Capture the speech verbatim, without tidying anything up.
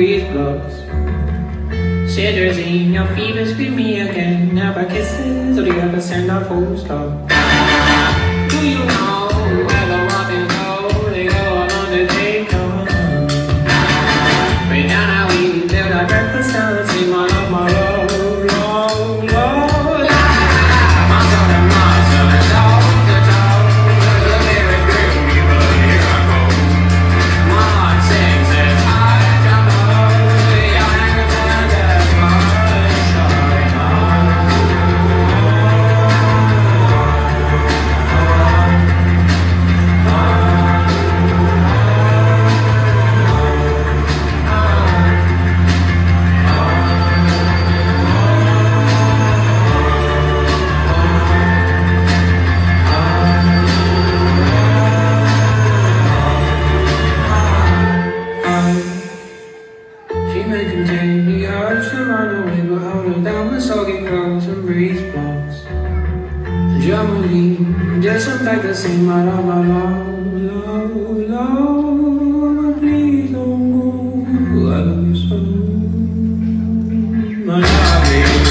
breeze blows. Shivers in your fever, scream me again. Never kisses, or do you ever send a full stop? Do you know where the water go? They go along the day come. Right now, now we build our breakfast down and sing my love, my love, love, love. Monster to monster, dog to dog. The lyrics bring me, but here I go. My heart sings as I jump up. Your anger turns as my shine on. She may contain the urge to run away, but hold her down with soggy clothes and breeze blows. Germany, just some like the same, my love, my love, love, love, please don't go, I love you so, my love, baby.